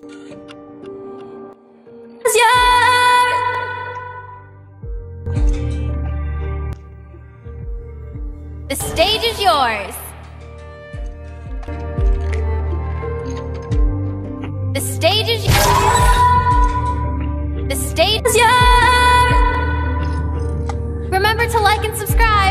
The stage is yours. The stage is yours. The stage is yours. Remember to like and subscribe.